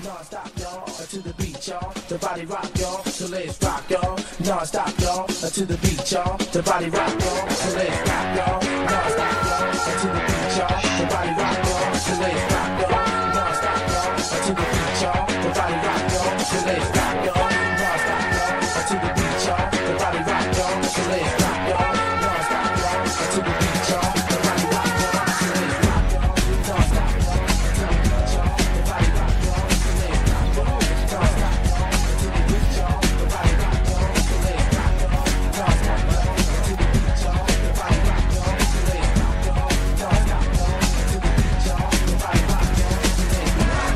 Non-stop, y'all, to the beat, y'all. The body rock, y'all. So let's rock, y'all. Non-stop, y'all, to the beat, y'all. The body rock, y'all. So let's rock, y'all. Non-stop, y'all, to the beat, y'all. The body rock, y'all. So let's rock, y'all. Non-stop, y'all, to the beat, y'all. The body rock, y'all. So let's rock, y'all. Non-stop, y'all, to the beat, y'all. The body rock, y'all. So let's rock, y'all. Non-stop, y'all, to the beat, y'all. The body rock, y'all. So let's rock, y'all. Non-stop, y'all, to the beat, y'all. The body rock, y'all. So let's rock, y'all. Non-stop, y'all, to the beat, y'all. The body rock, y'all. So let's rock, y'all. Non-stop, y'all, to the beat, y'all. The body rock, y'all. So let's rock, y'all. Non-stop, y'all, to the beat, y'all. The body rock, y'all. So let's rock,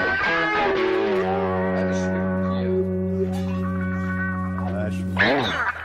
That's